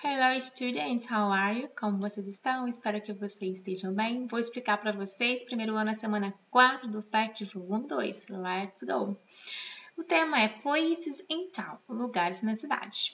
Hello, students! How are you? Como vocês estão? Espero que vocês estejam bem. Vou explicar para vocês, primeiro ano, a semana 4 do PET Volume 2. Let's go! O tema é Places in Town, lugares na cidade.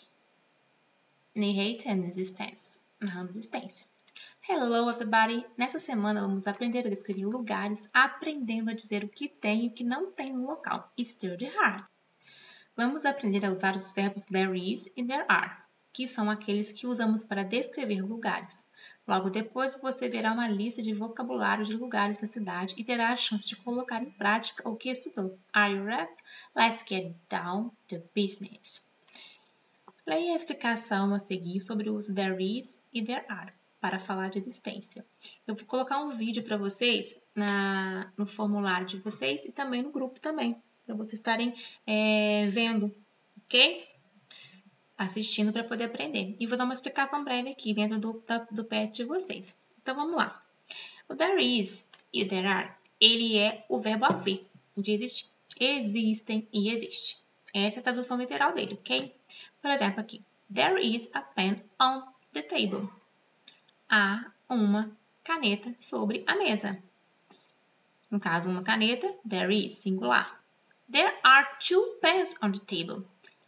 Narrate and existence, narrando existência. Hello, everybody! Nessa semana vamos aprender a descrever lugares, aprendendo a dizer o que tem e o que não tem no local. Study hard! Vamos aprender a usar os verbos there is e there are, que são aqueles que usamos para descrever lugares. Logo depois, você verá uma lista de vocabulário de lugares na cidade e terá a chance de colocar em prática o que estudou. Are you ready? Let's get down to business. Leia a explicação a seguir sobre o uso there is e there are para falar de existência. Eu vou colocar um vídeo para vocês no formulário de vocês e também no grupo também, para vocês estarem vendo, ok? Assistindo para poder aprender. E vou dar uma explicação breve aqui dentro do PET de vocês. Então, vamos lá. O there is e o there are, ele é o verbo haver, de existir. Existem e existe. Essa é a tradução literal dele, ok? Por exemplo, aqui. There is a pen on the table. Há uma caneta sobre a mesa. No caso, uma caneta, there is, singular. There are two pens on the table.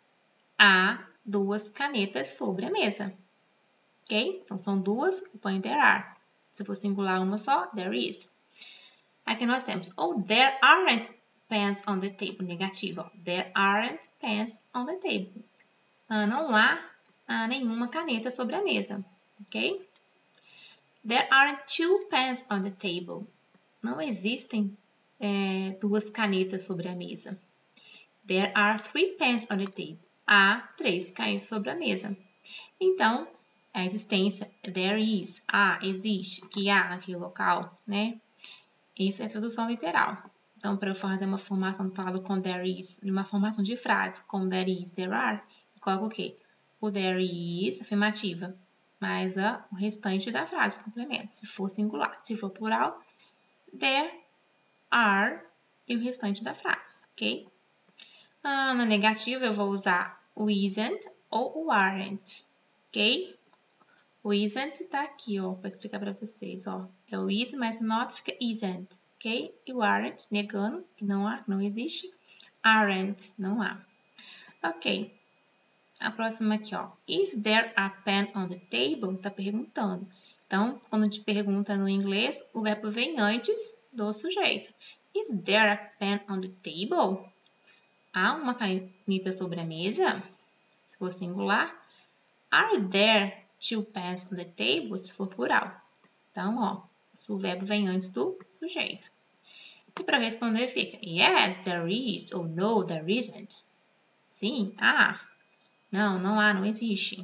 Há duas canetas sobre a mesa. Ok? Então, são duas, eu ponho there are. Se for singular, uma só, there is. Aqui nós temos, there aren't pens on the table. Negativo, there aren't pens on the table. Não há nenhuma caneta sobre a mesa. Ok? There aren't two pens on the table. Não existem duas canetas sobre a mesa. There are three pens on the table. Há três canetas sobre a mesa. Então, a existência, there is, existe, que há naquele local, né? Essa é a tradução literal. Então, para eu fazer uma formação falada com there is, uma formação de frase com there is, there are, eu coloco o quê? O there is, afirmativa, mais o restante da frase, complemento. Se for singular, se for plural, there are e o restante da frase, ok? Na negativa, eu vou usar o isn't ou o aren't, ok? O isn't tá aqui, ó, para explicar para vocês, ó. É o is, mas not fica isn't, ok? E o aren't, negando, que não existe. Aren't, não há. Ok. A próxima aqui, ó. Is there a pen on the table? Tá perguntando. Então, quando te pergunta no inglês, o verbo vem antes do sujeito. Is there a pen on the table? Há uma caneta sobre a mesa? Se for singular. Are there two pens on the table? Se for plural. Então, ó, o verbo vem antes do sujeito. E para responder fica yes, there is, ou no, there isn't. Sim, há. Não há, não existe.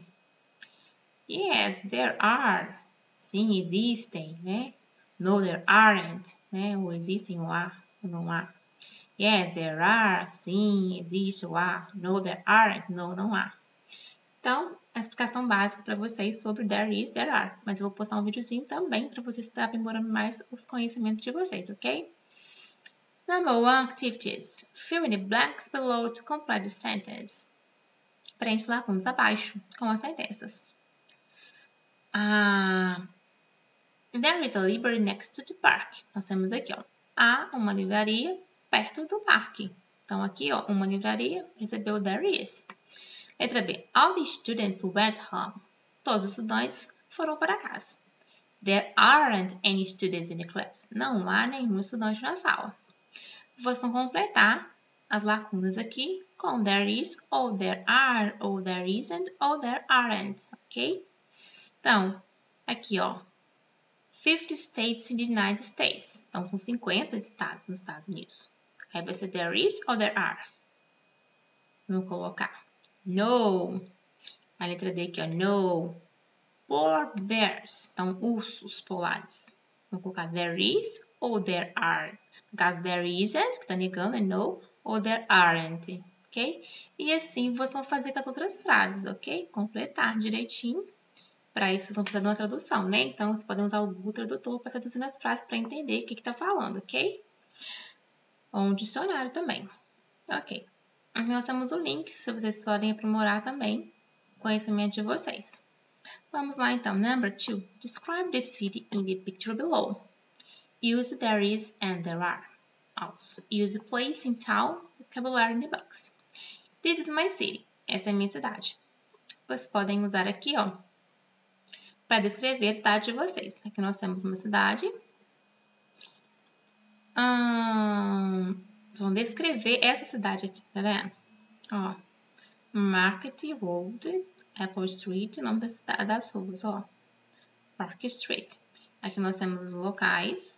Yes, there are. Sim, existem, né? No, there aren't, né? Ou existem ou há, ou não há. Yes, there are. Sim, existe ou há. No, there aren't. Não há. Então, a explicação básica para vocês sobre there is, there are. Mas eu vou postar um videozinho também para vocês estarem aprimorando mais os conhecimentos de vocês, ok? Number 1, activities. Fill in the blanks below to complete the sentence. Preenche lacunas abaixo com as sentenças. There is a library next to the park. Nós temos aqui, ó. Há uma livraria perto do parque. Então, aqui, ó, uma livraria recebeu there is. Letra B. All the students went home. Todos os estudantes foram para casa. There aren't any students in the class. Não há nenhum estudante na sala. Vocês vão completar as lacunas aqui com there is, ou there are, ou there isn't, ou there aren't, ok? Então, aqui, ó. 50 states in the United States. Então, são 50 estados nos Estados Unidos. Aí vai ser there is ou there are? Vamos colocar no. A letra D aqui, ó. No. Polar bears. Então, ursos polares. Vamos colocar there is ou there are. No caso, there isn't, que está negando, é no. Ou there aren't, ok? E assim vocês vão fazer com as outras frases, ok? Completar direitinho. Para isso, vocês vão precisar de uma tradução, né? Então, vocês podem usar o Google Tradutor para traduzir as frases para entender o que está falando, ok? Ou um dicionário também. Ok. Nós temos o link, se vocês podem aprimorar também o conhecimento de vocês. Vamos lá, então. Number 2. Describe the city in the picture below. Use there is and there are. Also, use place in town, vocabulary in the box. This is my city. Essa é a minha cidade. Vocês podem usar aqui, ó, para descrever a cidade de vocês. Aqui nós temos uma cidade. Vão descrever essa cidade aqui, tá vendo? Ó, Market Road, Apple Street, nome das ruas, ó. Park Street. Aqui nós temos os locais.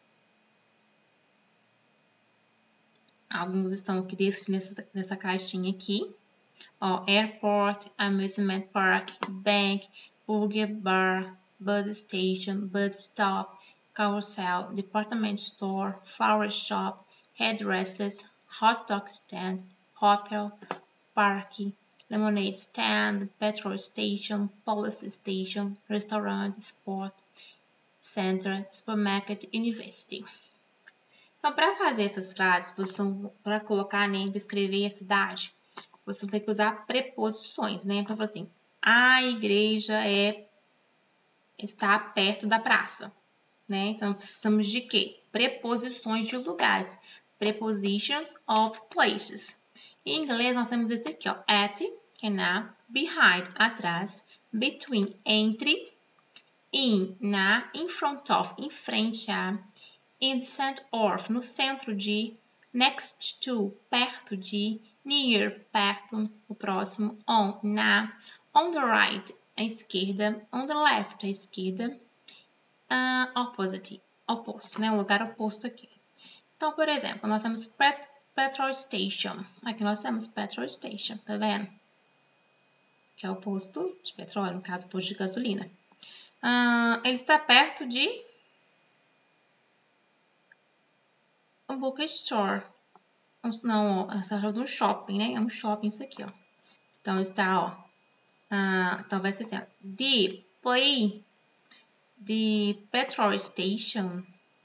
Alguns estão aqui descritos nessa caixinha aqui. Ó, Airport, Amusement Park, Bank, Burger Bar, Bus Station, Bus Stop, Carousel, Department Store, Flower Shop, Hairdressers, Hot Dog Stand, Hotel, Park, Lemonade Stand, Petrol Station, Police Station, Restaurant, Sport Center, Supermarket, University. Então, para fazer essas frases, para colocar, né, descrever a cidade, você tem que usar preposições, né? Então, assim, a igreja está perto da praça, né? Então, precisamos de quê? Preposições de lugares. Prepositions of places. Em inglês, nós temos esse aqui, ó. At, que é na, behind, atrás, between, entre, in, na, in front of, em frente a, in the center of, no centro de, next to, perto de, near, perto, o próximo, on, na, on the right, à esquerda, on the left, à esquerda, opposite, oposto, né? O lugar oposto aqui. Então, por exemplo, nós temos petrol station. Aqui nós temos petrol station, tá vendo? Que é o posto de petróleo, no caso, posto de gasolina. Ele está perto de um bookstore. Não, ó, está de um shopping, né? É um shopping isso aqui, ó. Então, está, ó. Então, vai ser assim, ó. The petrol station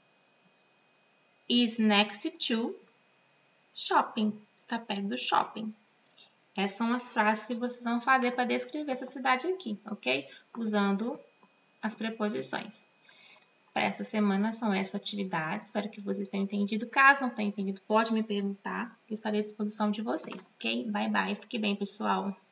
is next to shopping. Está perto do shopping. Essas são as frases que vocês vão fazer para descrever essa cidade aqui, ok? Usando as preposições. Para essa semana são essas atividades. Espero que vocês tenham entendido. Caso não tenham entendido, pode me perguntar. Eu estarei à disposição de vocês, ok? Bye, bye. Fique bem, pessoal.